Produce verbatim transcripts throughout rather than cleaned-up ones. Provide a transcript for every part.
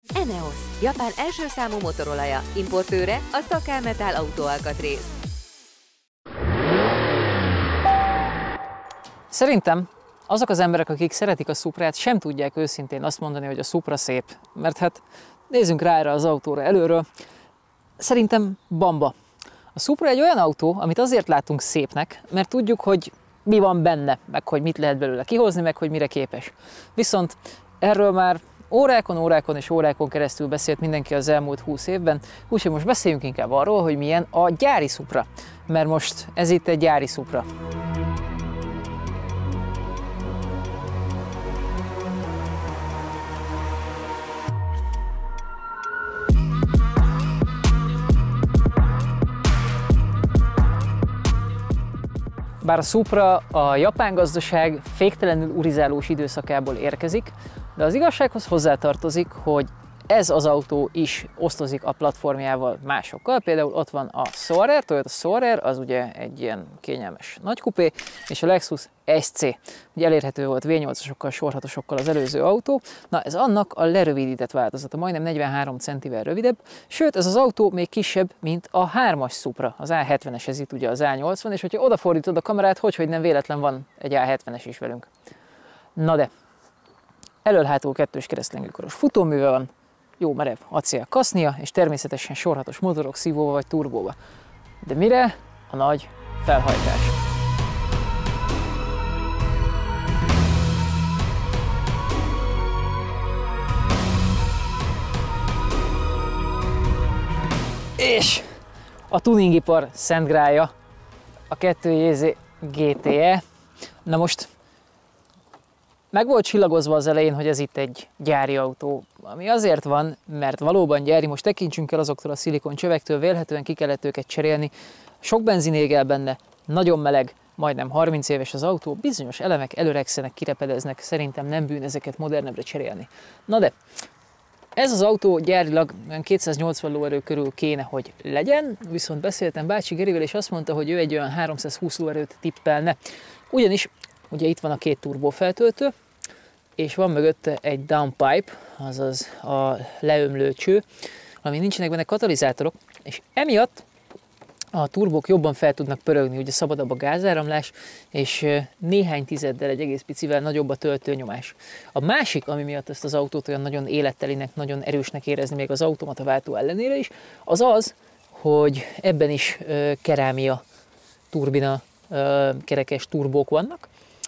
ENEOS, Japán első számú motorolaja, importőre a Szakámetál autóalkatrész. Szerintem azok az emberek, akik szeretik a Suprát, sem tudják őszintén azt mondani, hogy a Supra szép. Mert hát nézzünk rá erre az autóra előről. Szerintem bamba. A Supra egy olyan autó, amit azért látunk szépnek, mert tudjuk, hogy mi van benne, meg hogy mit lehet belőle kihozni, meg hogy mire képes. Viszont erről már órákon, órákon és órákon keresztül beszélt mindenki az elmúlt húsz évben, úgyhogy most beszéljünk inkább arról, hogy milyen a gyári Supra. Mert most ez itt egy gyári Supra. Bár a Supra a japán gazdaság féktelenül urizálós időszakából érkezik, de az igazsághoz hozzátartozik, hogy ez az autó is osztozik a platformjával másokkal. Például ott van a Soarer, Toyota Soarer, az ugye egy ilyen kényelmes nagykupé, és a Lexus es cé. Ugye elérhető volt vé nyolcasokkal, sorhatosokkal az előző autó. Na ez annak a lerövidített változata, majdnem negyvenhárom centivel rövidebb, sőt ez az autó még kisebb, mint a hármas Supra, az á hetvenes, ez itt ugye az á nyolcvan, és hogyha odafordítod a kamerát, hogyhogy nem véletlen van egy á hetvenes is velünk. Na de, elől-hátul kettős keresztlengőkoros futóműve van, jó merev acél kasznia, és természetesen sorhatos motorok szívóval vagy turbóval. De mire a nagy felhajtás? És a tuningipar szent grálja, a kettő jé zé gé té e. Na most meg volt csillagozva az elején, hogy ez itt egy gyári autó, ami azért van, mert valóban gyári. Most tekintsünk el azoktól a szilikon csövektől, vélhetően ki kellett őket cserélni. Sok benzin ég el benne, nagyon meleg, majdnem harminc éves az autó, bizonyos elemek előregszenek, kirepedeznek, szerintem nem bűn ezeket modernebbre cserélni. Na de, ez az autó gyárilag kétszáznyolcvan lóerő körül kéne, hogy legyen, viszont beszéltem Bácsi Gerivel, és azt mondta, hogy ő egy olyan háromszázhúsz lóerőt tippelne. Ugyanis ugye itt van a két turbófeltöltő, és van mögötte egy downpipe, azaz a leömlő cső, ami nincsenek benne katalizátorok, és emiatt a turbók jobban fel tudnak pörögni, ugye szabadabb a gázáramlás, és néhány tizeddel, egy egész picivel nagyobb a töltőnyomás. A másik, ami miatt ezt az autót olyan nagyon élettelinek, nagyon erősnek érezni még az automata váltó ellenére is, az az, hogy ebben is kerámia turbina kerekes turbók vannak,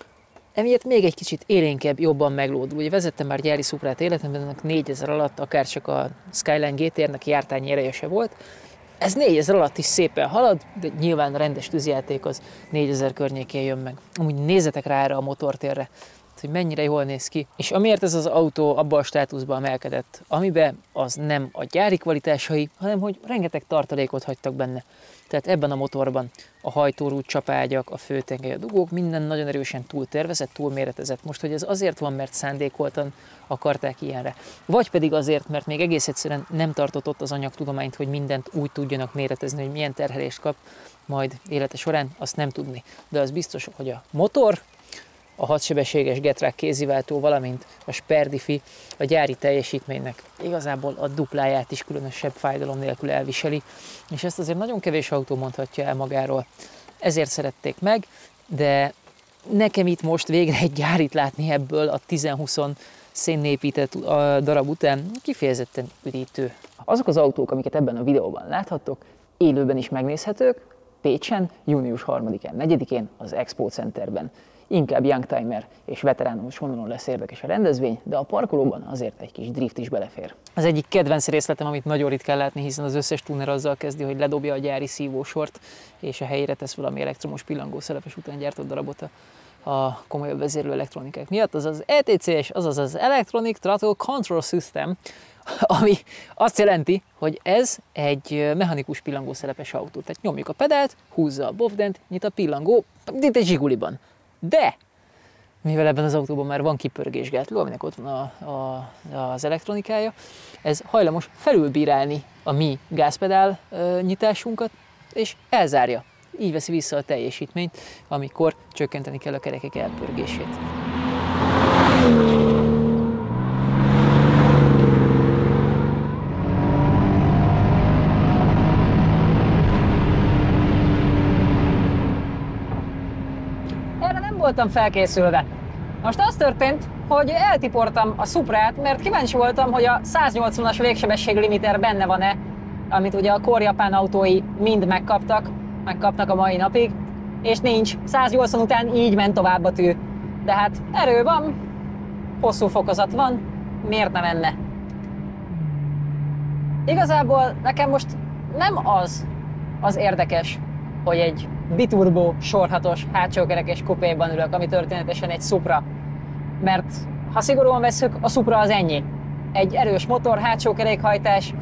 emiatt még egy kicsit élénkebb, jobban meglódul. Ugye vezettem már gyári Suprát életemben, ennek négyezer alatt, akár csak a Skyline gé té er-nek jártányi ereje se volt. Ez négyezer alatt is szépen halad, de nyilván a rendes tűzjáték az négyezer környékén jön meg. Amúgy nézzetek rá erre a motortérre, hogy mennyire jól néz ki. És amiért ez az autó abban a státuszban emelkedett, amiben az nem a gyári kvalitásai, hanem hogy rengeteg tartalékot hagytak benne. Tehát ebben a motorban a hajtórúd, csapágyak, a főtengely, a dugók, minden nagyon erősen túltervezett, túlméretezett. Most, hogy ez azért van, mert szándékoltan akarták ilyenre. Vagy pedig azért, mert még egész egyszerűen nem tartott ott az anyagtudományt, hogy mindent úgy tudjanak méretezni, hogy milyen terhelést kap majd élete során, azt nem tudni. De az biztos, hogy a motor, a hatsebességes Getrack kéziváltó, valamint a Sperdifi a gyári teljesítménynek igazából a dupláját is különösebb fájdalom nélkül elviseli, és ezt azért nagyon kevés autó mondhatja el magáról. Ezért szerették meg, de nekem itt most végre egy gyárit látni ebből a tíz-húsz szénnépített darab után kifejezetten üdítő. Azok az autók, amiket ebben a videóban láthattok, élőben is megnézhetők, Pécsen, június harmadikán, negyedikén az Expo Centerben. Inkább youngtimer és veterános vonalon lesz érdekes a rendezvény, de a parkolóban azért egy kis drift is belefér. Az egyik kedvenc részletem, amit nagyon ritkán látni, hiszen az összes tuner azzal kezdi, hogy ledobja a gyári szívósort, és a helyére tesz valami elektromos pillangószelepes után gyártott darabot a, a komolyabb vezérlő elektronikák miatt. Az az é té cé es, azaz az Electronic Throttle Control System, ami azt jelenti, hogy ez egy mechanikus pillangószelepes autó. Tehát nyomjuk a pedált, húzza a bovdent, nyit a pillangó, mint egy zsiguliban. De, mivel ebben az autóban már van kipörgésgátló, aminek ott van a, a, az elektronikája, ez hajlamos felülbírálni a mi gázpedál e, nyitásunkat, és elzárja. Így veszi vissza a teljesítményt, amikor csökkenteni kell a kerekek elpörgését. voltam felkészülve. Most az történt, hogy eltiportam a Suprát, mert kíváncsi voltam, hogy a száznyolcvanas végsebesség limiter benne van-e, amit ugye a Core japán autói mind megkaptak, megkapnak a mai napig, és nincs. száznyolcvan után így ment tovább a tű. De hát erő van, hosszú fokozat van, miért ne menne? Igazából nekem most nem az az érdekes, hogy egy biturbo, sorhatos, hátsókerekes kupéban ülök, ami történetesen egy Supra. Mert ha szigorúan vesszük, a Supra az ennyi. Egy erős motor, hátsó kerékhajtás,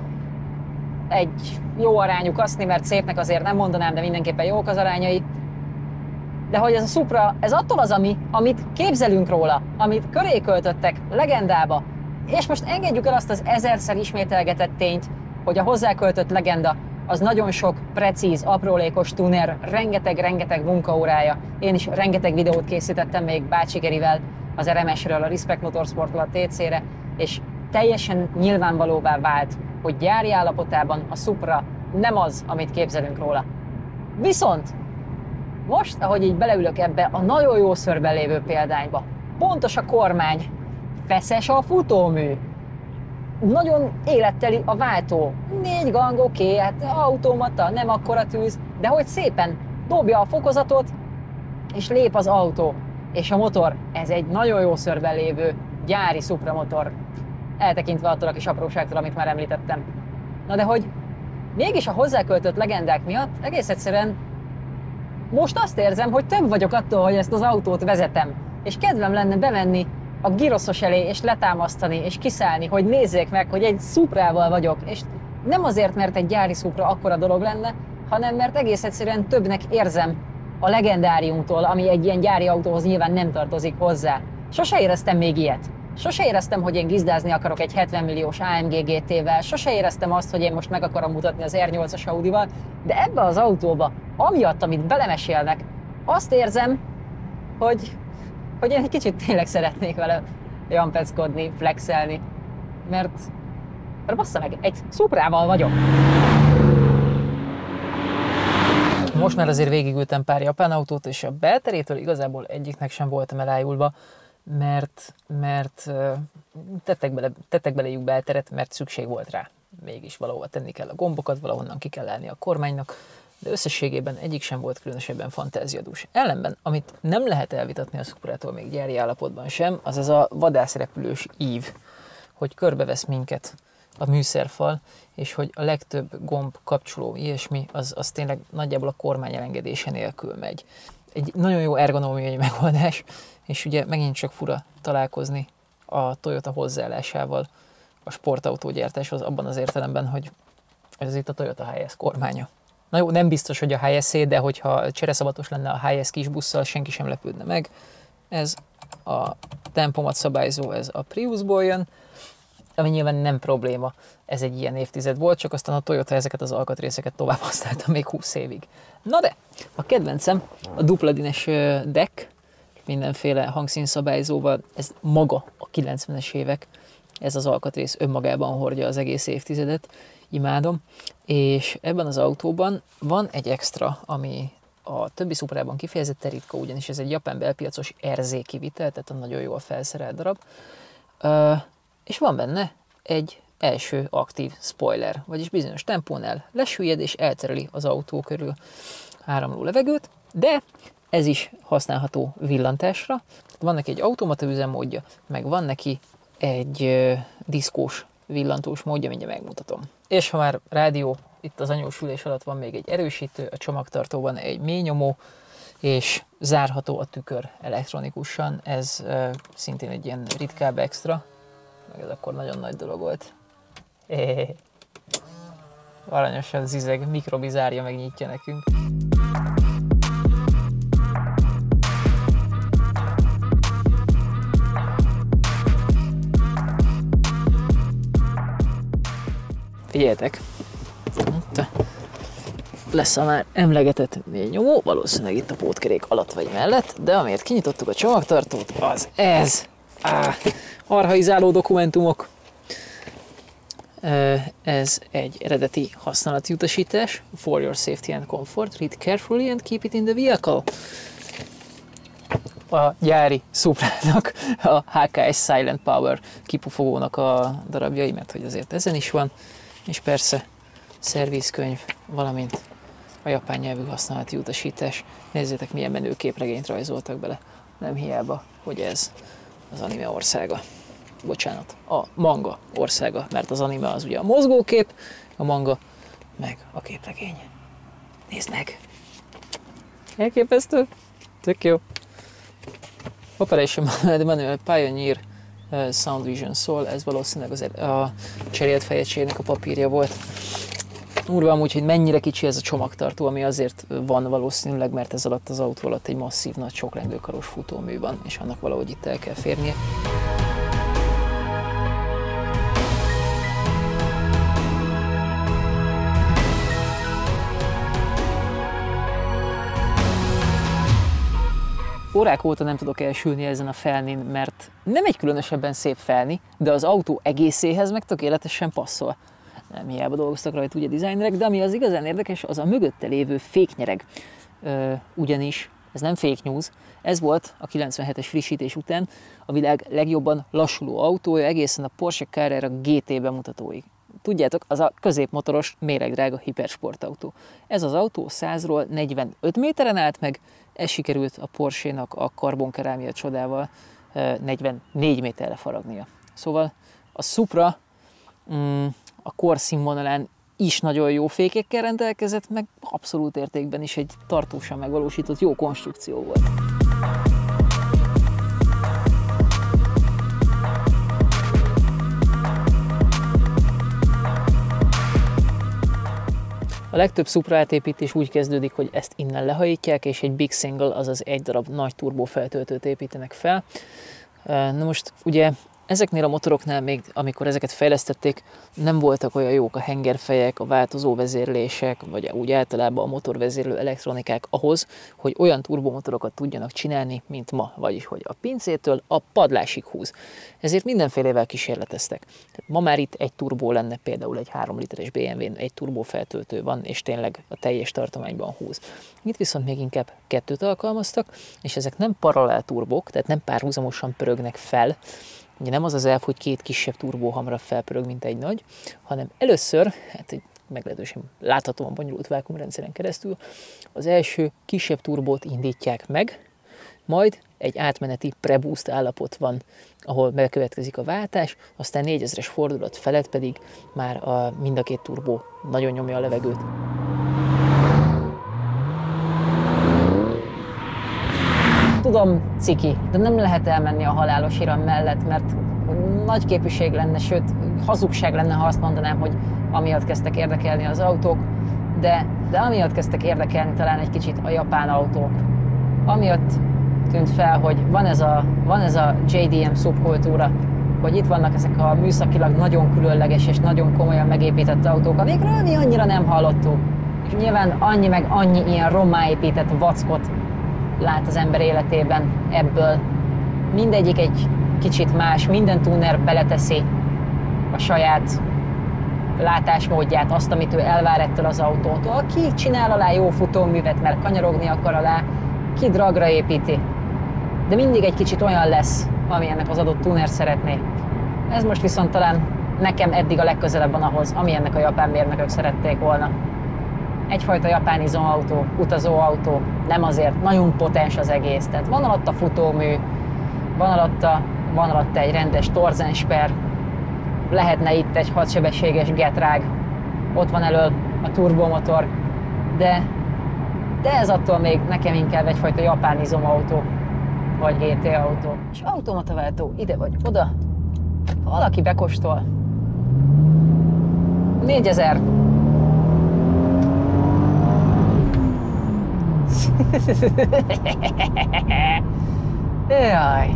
egy jó arányú kaszni, mert szépnek azért nem mondanám, de mindenképpen jók az arányai. De hogy ez a Supra, ez attól az, ami, amit képzelünk róla, amit köré költöttek legendába, és most engedjük el azt az ezerszer ismételgetett tényt, hogy a hozzáköltött legenda az nagyon sok precíz, aprólékos tuner, rengeteg-rengeteg munkaórája. Én is rengeteg videót készítettem még Bácsi Gerivel, az er em esről, a Respect Motorsportról, a té cére, és teljesen nyilvánvalóvá vált, hogy gyári állapotában a Supra nem az, amit képzelünk róla. Viszont most, ahogy így beleülök ebbe a nagyon jó szörben lévő példányba, pontos a kormány, feszes a futómű, nagyon életteli a váltó, négy gang, oké, okay, hát automata, nem akkora tűz, de hogy szépen dobja a fokozatot, és lép az autó. És a motor, ez egy nagyon jó szörben lévő gyári Supra motor, eltekintve attól a kis apróságtól, amit már említettem. Na de hogy mégis a hozzáköltött legendák miatt egész egyszerűen most azt érzem, hogy több vagyok attól, hogy ezt az autót vezetem, és kedvem lenne bemenni a giroszos elé, és letámasztani, és kiszállni, hogy nézzék meg, hogy egy Suprával vagyok, és nem azért, mert egy gyári Supra akkora dolog lenne, hanem mert egész egyszerűen többnek érzem a legendáriumtól, ami egy ilyen gyári autóhoz nyilván nem tartozik hozzá. Sose éreztem még ilyet. Sose éreztem, hogy én gizdázni akarok egy hetven milliós á em gé gé té-vel, sose éreztem azt, hogy én most meg akarom mutatni az er nyolcas Audival, de ebbe az autóba, amiatt, amit belemesélnek, azt érzem, hogy, hogy én egy kicsit tényleg szeretnék vele jampeckodni, flexelni, mert, mert bassza meg, egy Suprával vagyok. Most már azért végigültem pár japán autót, és a belterétől igazából egyiknek sem voltam elájulva, mert, mert tettek, bele, tettek beléjük belteret, mert szükség volt rá. Mégis valahova tenni kell a gombokat, valahonnan ki kell állni a kormánynak, de összességében egyik sem volt különösebben fantáziadús. Ellenben, amit nem lehet elvitatni a Suprától még gyári állapotban sem, az ez a vadászrepülős ív, hogy körbevesz minket a műszerfal, és hogy a legtöbb gomb, kapcsoló, ilyesmi, az, az tényleg nagyjából a kormány elengedése nélkül megy. Egy nagyon jó ergonómiai megoldás, és ugye megint csak fura találkozni a Toyota hozzáállásával a sportautógyártáshoz abban az értelemben, hogy ez itt a Toyota há es kormánya. Na jó, nem biztos, hogy a há es-é, de hogyha csereszabatos lenne a há es kis busszal, senki sem lepődne meg. Ez a tempomat szabályzó, ez a Priusból jön, ami nyilván nem probléma, ez egy ilyen évtized volt, csak aztán a Toyota ezeket az alkatrészeket tovább használta még húsz évig. Na de, a kedvencem a dupla dines deck, mindenféle hangszínszabályzóval, ez maga a kilencvenes évek, ez az alkatrész önmagában hordja az egész évtizedet, imádom, és ebben az autóban van egy extra, ami a többi Suprában kifejezetten ritka, ugyanis ez egy japán belpiacos er zé kivitel, tehát a nagyon jól felszerelt darab, uh, és van benne egy első aktív spoiler, vagyis bizonyos tempónál lesüllyed és eltereli az autó körül áramló levegőt, de ez is használható villantásra. Van neki egy automata üzemmódja, meg van neki egy uh, diszkós villantós módja, mindjárt megmutatom. És ha már rádió, itt az anyós ülés alatt van még egy erősítő, a csomagtartóban egy mély nyomó, és zárható a tükör elektronikusan, ez uh, szintén egy ilyen ritkább extra, meg ez akkor nagyon nagy dolog volt. Éh. Aranyosan zizeg, mikrobizárja megnyitja nekünk. Figyeljetek, itt lesz a már emlegetett mély nyomó, valószínűleg itt a pótkerék alatt vagy mellett, de amiért kinyitottuk a csomagtartót, az ez! Á, archaizáló dokumentumok. Ez egy eredeti használati utasítás. For your safety and comfort, read carefully and keep it in the vehicle. a gyári Suprának, a há ká es Silent Power kipufogónak a darabjai, mert hogy azért ezen is van, és persze szervizkönyv, valamint a japán nyelvű használati utasítás. Nézzétek, milyen menő képregényt rajzoltak bele. Nem hiába, hogy ez az anime országa. Bocsánat, a manga országa, mert az anime az ugye a mozgókép, a manga meg a képregény. Nézd meg! Elképesztő! Tök jó! Operation Manual Pioneer Sound Vision Soul, ez valószínűleg az, a cserélt fejegységnek a papírja volt. Urva amúgy, hogy mennyire kicsi ez a csomagtartó, ami azért van valószínűleg, mert ez alatt az autó alatt egy masszív nagy soklengőkaros futómű van, és annak valahogy itt el kell férnie. Órák óta nem tudok elsülni ezen a felnén, mert nem egy különösebben szép felni, de az autó egészéhez meg tökéletesen passzol. Nem hiába dolgoztak rajta ugye designerek, de ami az igazán érdekes, az a mögötte lévő féknyereg. Ö, ugyanis ez nem fake news, ez volt a kilencvenhetes frissítés után a világ legjobban lassuló autója egészen a Porsche Carrera gé té bemutatóig. Tudjátok, az a középmotoros, méregdrága hipersportautó. Ez az autó százról negyvenöt méteren állt meg, ez sikerült a Porsche-nak a karbonkerámia csodával negyvennégy méterre faragnia. Szóval a Supra mm, a korszínvonalán is nagyon jó fékekkel rendelkezett, meg abszolút értékben is egy tartósan megvalósított jó konstrukció volt. A legtöbb Supra átépítés úgy kezdődik, hogy ezt innen lehajítják, és egy big single, azaz egy darab nagy turbófeltöltőt építenek fel. Na most ugye ezeknél a motoroknál még, amikor ezeket fejlesztették, nem voltak olyan jók a hengerfejek, a változó vezérlések, vagy úgy általában a motorvezérlő elektronikák ahhoz, hogy olyan turbomotorokat tudjanak csinálni, mint ma, vagyis hogy a pincétől a padlásig húz. Ezért mindenfélevel kísérleteztek. Tehát ma már itt egy turbó lenne, például egy három literes bé em vén egy turbófeltöltő van, és tényleg a teljes tartományban húz. Itt viszont még inkább kettőt alkalmaztak, és ezek nem paralel turbók, tehát nem párhuzamosan pörögnek fel. Ugye nem az az elv, hogy két kisebb turbó hamarabb felpörög, mint egy nagy, hanem először, hát egy meglehetősen láthatóan bonyolult vákuumrendszeren keresztül, az első kisebb turbót indítják meg, majd egy átmeneti preboost állapot van, ahol bekövetkezik a váltás, aztán négyezres fordulat felett pedig már a, mind a két turbó nagyon nyomja a levegőt. Tudom, ciki, de nem lehet elmenni a halálos iram mellett, mert nagy képűség lenne, sőt, hazugság lenne, ha azt mondanám, hogy amiatt kezdtek érdekelni az autók, de, de amiatt kezdtek érdekelni talán egy kicsit a japán autók. Amiatt tűnt fel, hogy van ez a, van ez a jé dé em szubkultúra, hogy itt vannak ezek a műszakilag nagyon különleges és nagyon komolyan megépített autók, amikről mi annyira nem hallottuk. És nyilván annyi meg annyi ilyen rommá épített vackot lát az ember életében ebből. Mindegyik egy kicsit más, minden tuner beleteszi a saját látásmódját, azt, amit ő elvár ettől az autótól. Ki csinál alá jó futóművet, mert kanyarogni akar alá, ki dragra építi. De mindig egy kicsit olyan lesz, ami ennek az adott tuner szeretné. Ez most viszont talán nekem eddig a legközelebb van ahhoz, ami ennek a japán mérnökök szerették volna. Egyfajta japán izomautó, utazóautó, nem azért, nagyon potens az egész. Tehát van alatta futómű, van alatta, van alatta egy rendes torzensper, lehetne itt egy hatsebességes getrág, ott van elől a turbomotor, de, de ez attól még nekem inkább egyfajta japán izomautó, vagy gé té autó. És automataváltó ide vagy oda, ha valaki bekóstol, négyezer. Jaj.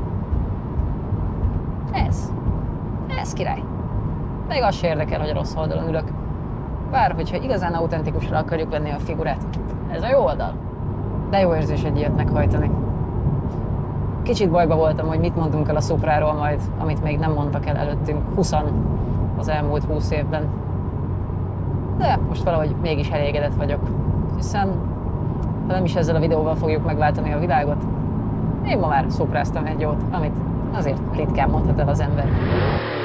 Ez. Ez király. Még az se érdekel, hogy a rossz oldalon ülök. Bár, hogyha igazán autentikusra akarjuk venni a figurát. Ez a jó oldal. De jó érzés egy ilyet meghajtani. Kicsit bajba voltam, hogy mit mondunk el a Supráról majd, amit még nem mondtak el előttünk huszan az elmúlt húsz évben. De most valahogy mégis elégedett vagyok. Hiszen ha nem is ezzel a videóval fogjuk megváltani a világot, Én ma már szopráztam egy jót, amit azért ritkán mondhat el az ember.